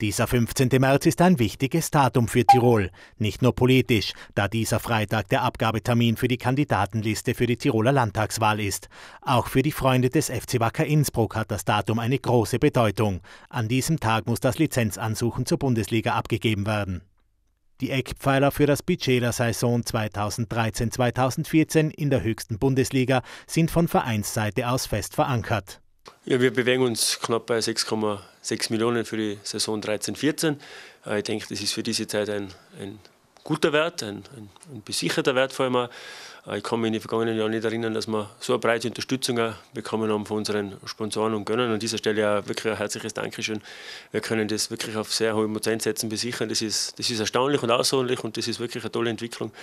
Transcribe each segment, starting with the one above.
Dieser 15. März ist ein wichtiges Datum für Tirol. Nicht nur politisch, da dieser Freitag der Abgabetermin für die Kandidatenliste für die Tiroler Landtagswahl ist. Auch für die Freunde des FC Wacker Innsbruck hat das Datum eine große Bedeutung. An diesem Tag muss das Lizenzansuchen zur Bundesliga abgegeben werden. Die Eckpfeiler für das Budget der Saison 2013-2014 in der höchsten Bundesliga sind von Vereinsseite aus fest verankert. Ja, wir bewegen uns knapp bei 6,6 Millionen für die Saison 13-14. Ich denke, das ist für diese Zeit ein guter Wert, ein besicherter Wert vor allem auch. Ich kann mich in den vergangenen Jahren nicht erinnern, dass wir so eine breite Unterstützung bekommen haben von unseren Sponsoren und Gönnern. An dieser Stelle auch wirklich ein herzliches Dankeschön. Wir können das wirklich auf sehr hohe Prozentsätzen besichern. Das ist erstaunlich und außerordentlich und das ist wirklich eine tolle Entwicklung.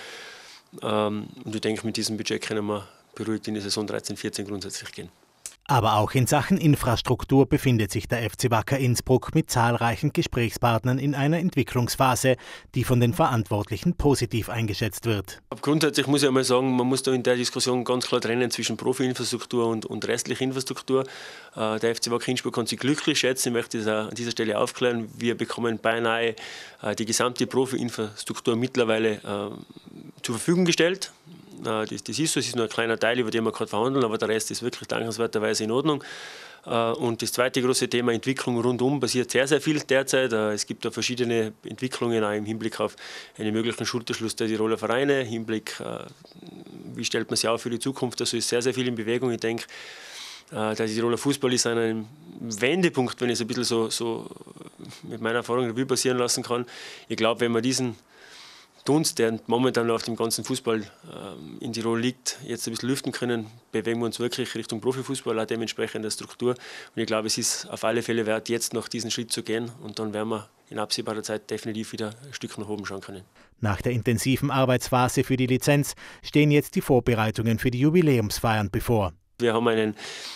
Und ich denke, mit diesem Budget können wir beruhigt in die Saison 13-14 grundsätzlich gehen. Aber auch in Sachen Infrastruktur befindet sich der FC Wacker Innsbruck mit zahlreichen Gesprächspartnern in einer Entwicklungsphase, die von den Verantwortlichen positiv eingeschätzt wird. Grundsätzlich muss ich einmal sagen, man muss da in der Diskussion ganz klar trennen zwischen Profi-Infrastruktur und restlicher Infrastruktur. Der FC Wacker Innsbruck kann sich glücklich schätzen, ich möchte das auch an dieser Stelle aufklären. Wir bekommen beinahe die gesamte Profi-Infrastruktur mittlerweile zur Verfügung gestellt. Das ist so, es ist nur ein kleiner Teil, über den wir gerade verhandeln, aber der Rest ist wirklich dankenswerterweise in Ordnung. Und das zweite große Thema Entwicklung rundum passiert sehr, sehr viel derzeit. Es gibt da verschiedene Entwicklungen auch im Hinblick auf einen möglichen Schulterschluss der Tiroler Vereine, im Hinblick, wie stellt man sich auf für die Zukunft. Also ist sehr, sehr viel in Bewegung. Ich denke, der Tiroler Fußball ist an einem Wendepunkt, wenn ich es ein bisschen so mit meiner Erfahrung Revue passieren lassen kann. Ich glaube, wenn man diesen Dunst, der momentan auf dem ganzen Fußball in Tirol liegt, jetzt ein bisschen lüften können, bewegen wir uns wirklich Richtung Profifußball, auch dementsprechend der Struktur. Und ich glaube, es ist auf alle Fälle wert, jetzt noch diesen Schritt zu gehen und dann werden wir in absehbarer Zeit definitiv wieder ein Stück nach oben schauen können. Nach der intensiven Arbeitsphase für die Lizenz stehen jetzt die Vorbereitungen für die Jubiläumsfeiern bevor. Wir haben einen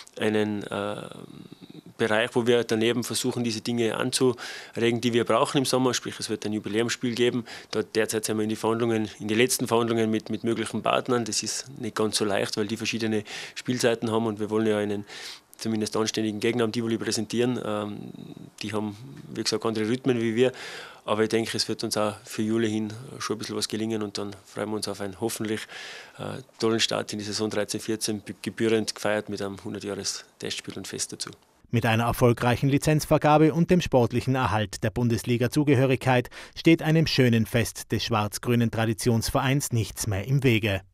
Bereich, wo wir daneben versuchen, diese Dinge anzuregen, die wir brauchen im Sommer. Sprich, es wird ein Jubiläumsspiel geben. Derzeit sind wir in die letzten Verhandlungen mit möglichen Partnern. Das ist nicht ganz so leicht, weil die verschiedene Spielzeiten haben und wir wollen ja einen zumindest anständigen Gegner am Tivoli präsentieren. Die haben, wie gesagt, andere Rhythmen wie wir. Aber ich denke, es wird uns auch für Juli hin schon ein bisschen was gelingen und dann freuen wir uns auf einen hoffentlich tollen Start in die Saison 13-14, gebührend gefeiert mit einem 100-Jahres-Testspiel und Fest dazu. Mit einer erfolgreichen Lizenzvergabe und dem sportlichen Erhalt der Bundesliga-Zugehörigkeit steht einem schönen Fest des schwarz-grünen Traditionsvereins nichts mehr im Wege.